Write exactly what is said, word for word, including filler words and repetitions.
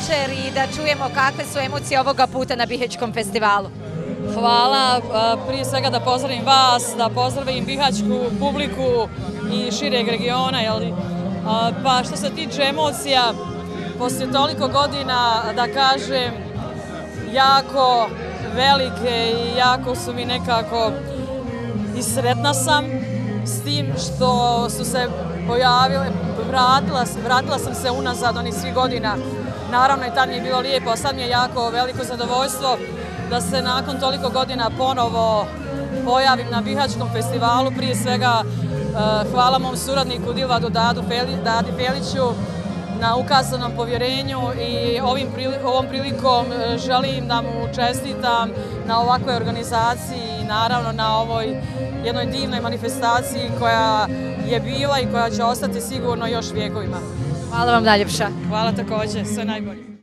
večer i da čujemo kakve su emocije ovoga puta na Bihaćkom festivalu. Hvala, prije svega da pozdravim vas, da pozdravim bihaćku publiku i šireg regiona. Pa što se tiče emocija, poslije toliko godina, da kažem, jako velike i jako su mi nekako i sretna sam s tim što su se pojavile, vratila, vratila sam se unazad onih svih godina. Naravno i tad mi je bilo lijepo, a sad mi je jako veliko zadovoljstvo da se nakon toliko godina ponovo pojavim na Bihaćkom festivalu. Prije svega hvala mom suradniku Dilvadu Dadi Feliću na ukazanom povjerenju i ovom prilikom želim da mu čestitam na ovakvoj organizaciji i naravno na ovoj jednoj divnoj manifestaciji koja je bila i koja će ostati sigurno još vijekovima. Hvala vam najljepša. Hvala također, sve najbolje.